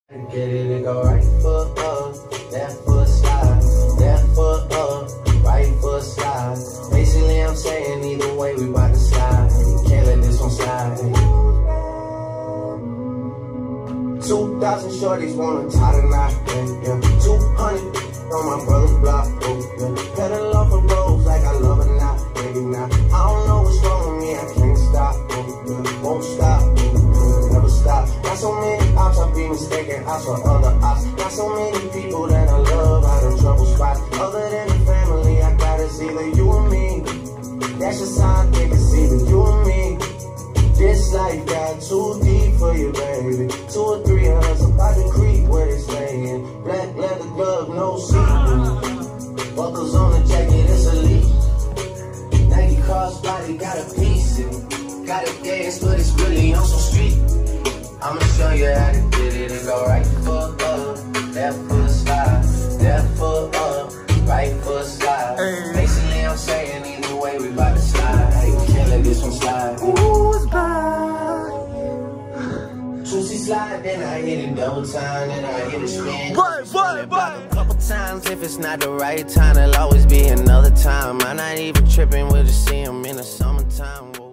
Get it and go right foot up, left foot slide, left foot up, right foot slide. Basically, I'm saying either way, we bout to slide. Can't let this one slide. 2,000 shorties wanna tie the knot, yeah. 200 on my brother's block, oh, yeah. Pedal off the roads like I love it now, baby, now. I don't know what's wrong with me, I can't stop, oh, yeah. Won't stop, oh, yeah. Never stop. Got so many ops, I be mistaken ops for other ops. Got so many people that I love out of trouble spots. Other than the family, I got it's either you or me. That's just how I think it's either you or me. This life got too deep for you, baby. 2 or 3 of us about to creep where they staying. Black leather glove, no see-through. Buckles on the jacket, it's elite. Nike crossbody, got a piece in. Got a dance, but it's really on some street. I'ma show you how to get it and go right foot up, left foot slide, left foot up, right foot slide. Basically, I'm saying either way, we bout to slide. Hey, can't let this one slide. Ooh, it's bad. Juicy slide, then I hit it double time, then I hit it spin. A couple times, if it's not the right time, there'll always be another time. I'm not even tripping, we'll just see 'em in the summertime.